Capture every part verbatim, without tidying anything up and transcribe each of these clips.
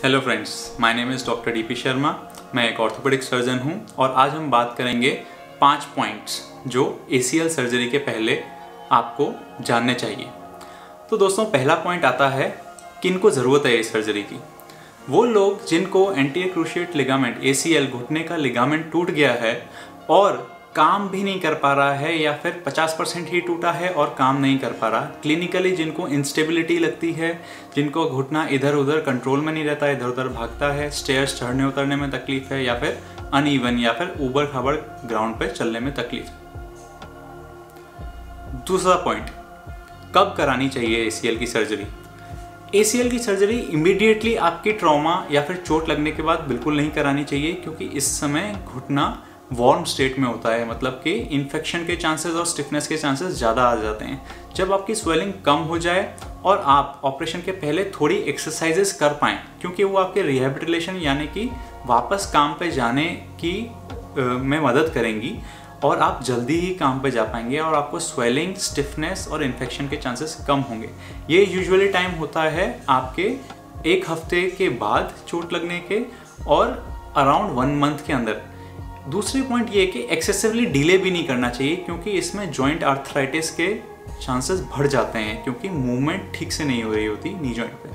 Hello friends, my name is doctor D P Sharma. मैं एक orthopaedic surgeon हूं और आज हम बात करेंगे पांच पॉइंट्स जो ए सी एल सर्जरी के पहले आपको जानने चाहिए। तो दोस्तों, पहला पॉइंट आता है किनको ज़रूरत है इस सर्जरी की। वो लोग जिनको anterior cruciate ligament A C L घुटने का लिगामेंट टूट गया है और काम भी नहीं कर पा रहा है या फिर पचास परसेंट ही टूटा है और काम नहीं कर पा रहा, क्लिनिकली जिनको इंस्टेबिलिटी लगती है, जिनको घुटना इधर उधर कंट्रोल में नहीं रहता, इधर उधर भागता है, स्टेयर्स चढ़ने उतरने में तकलीफ है या फिर अनइवन या फिर ऊबड़ खाबड़ ग्राउंड पे चलने में तकलीफ है। दूसरा पॉइंट, कब करानी चाहिए ए सी एल की सर्जरी। ए सी एल की सर्जरी इमीडिएटली आपकी ट्रॉमा या फिर चोट लगने के बाद बिल्कुल नहीं करानी चाहिए, क्योंकि इस समय घुटना वार्म स्टेट में होता है, मतलब कि इन्फेक्शन के चांसेस और स्टिफनेस के चांसेस ज़्यादा आ जाते हैं। जब आपकी स्वेलिंग कम हो जाए और आप ऑपरेशन के पहले थोड़ी एक्सरसाइजेस कर पाएँ, क्योंकि वो आपके रिहेबिलिटेशन यानी कि वापस काम पे जाने की आ, में मदद करेंगी और आप जल्दी ही काम पे जा पाएंगे और आपको स्वेलिंग, स्टिफनेस और इन्फेक्शन के चांसेस कम होंगे। ये यूजुअली टाइम होता है आपके एक हफ्ते के बाद चोट लगने के और अराउंड वन मंथ के अंदर। दूसरी पॉइंट ये है कि एक्सेसिवली डिले भी नहीं करना चाहिए, क्योंकि इसमें जॉइंट आर्थराइटिस के चांसेस बढ़ जाते हैं, क्योंकि मूवमेंट ठीक से नहीं हो रही होती नी जॉइंट पे।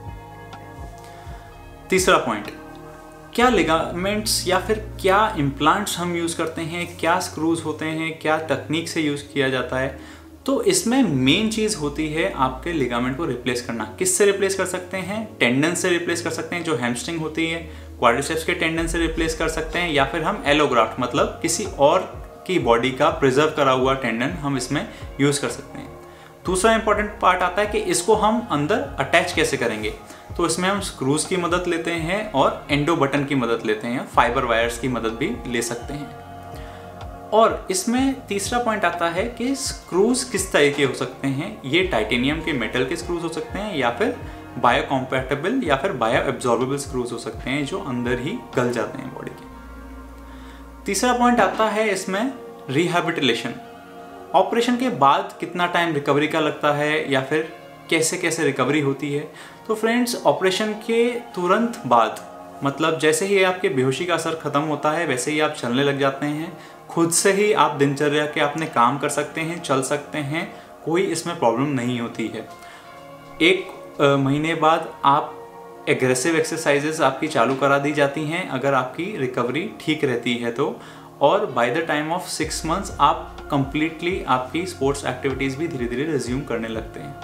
तीसरा पॉइंट, क्या लिगामेंट्स या फिर क्या इम्प्लांट्स हम यूज़ करते हैं, क्या स्क्रूज होते हैं, क्या तकनीक से यूज़ किया जाता है। तो इसमें मेन चीज़ होती है आपके लिगामेंट को रिप्लेस करना। किससे रिप्लेस कर सकते हैं? टेंडन से रिप्लेस कर सकते हैं, जो हैमस्ट्रिंग होती है, क्वाड्रिसेप्स के टेंडन से रिप्लेस कर सकते हैं, या फिर हम एलोग्राफ्ट मतलब किसी और की बॉडी का प्रिजर्व करा हुआ टेंडन हम इसमें यूज़ कर सकते हैं। दूसरा इंपॉर्टेंट पार्ट आता है कि इसको हम अंदर अटैच कैसे करेंगे। तो इसमें हम स्क्रूज की मदद लेते हैं और एंडो बटन की मदद लेते हैं, फाइबर वायर्स की मदद भी ले सकते हैं। और इसमें तीसरा पॉइंट आता है कि स्क्रूज किस तरह के हो सकते हैं। ये टाइटेनियम के मेटल के स्क्रूज हो सकते हैं या फिर बायो कॉम्पैटिबल या फिर बायो एब्जॉर्बेबल स्क्रूज हो सकते हैं, जो अंदर ही गल जाते हैं बॉडी के। तीसरा पॉइंट आता है इसमें रिहैबिलिटेशन। ऑपरेशन के बाद कितना टाइम रिकवरी का लगता है या फिर कैसे कैसे रिकवरी होती है। तो फ्रेंड्स, ऑपरेशन के तुरंत बाद, मतलब जैसे ही आपके बेहोशी का असर खत्म होता है वैसे ही आप चलने लग जाते हैं, खुद से ही आप दिनचर्या के अपने काम कर सकते हैं, चल सकते हैं, कोई इसमें प्रॉब्लम नहीं होती है। एक महीने बाद आप एग्रेसिव एक्सरसाइजेस आपकी चालू करा दी जाती हैं अगर आपकी रिकवरी ठीक रहती है तो, और by the time of six months आप कंप्लीटली आपकी स्पोर्ट्स एक्टिविटीज़ भी धीरे धीरे रिज्यूम करने लगते हैं।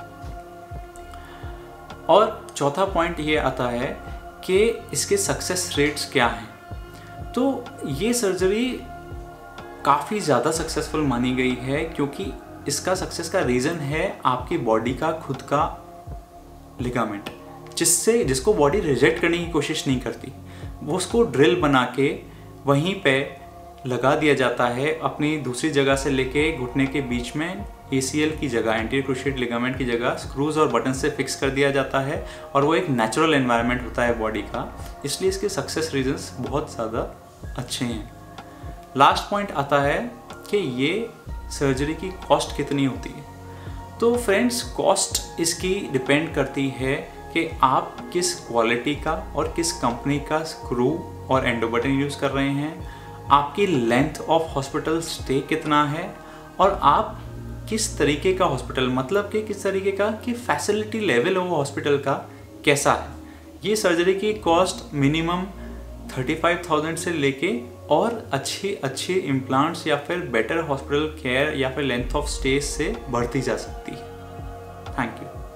और चौथा पॉइंट ये आता है कि इसके सक्सेस रेट्स क्या हैं। तो ये सर्जरी काफ़ी ज़्यादा सक्सेसफुल मानी गई है, क्योंकि इसका सक्सेस का रीज़न है आपकी बॉडी का खुद का लिगामेंट, जिससे जिसको बॉडी रिजेक्ट करने की कोशिश नहीं करती, वो उसको ड्रिल बना के वहीं पे लगा दिया जाता है, अपनी दूसरी जगह से लेके घुटने के बीच में ए सी एल की जगह, एंटीरियर क्रूशिएट लिगामेंट की जगह स्क्रूज और बटन से फिक्स कर दिया जाता है, और वो एक नेचुरल एनवायरनमेंट होता है बॉडी का, इसलिए इसके सक्सेस रीजंस बहुत ज़्यादा अच्छे हैं। लास्ट पॉइंट आता है कि ये सर्जरी की कॉस्ट कितनी होती है। तो फ्रेंड्स, कॉस्ट इसकी डिपेंड करती है कि आप किस क्वालिटी का और किस कंपनी का स्क्रू और एंडो बटन यूज़ कर रहे हैं, आपकी लेंथ ऑफ हॉस्पिटल स्टे कितना है, और आप किस तरीके का हॉस्पिटल, मतलब कि किस तरीके का कि फैसिलिटी लेवल वो हॉस्पिटल का कैसा है। ये सर्जरी की cost minimum thirty five thousand से लेके और अच्छी अच्छी इम्प्लांट्स या फिर बेटर हॉस्पिटल केयर या फिर लेंथ ऑफ स्टे से बढ़ती जा सकती है। Thank you.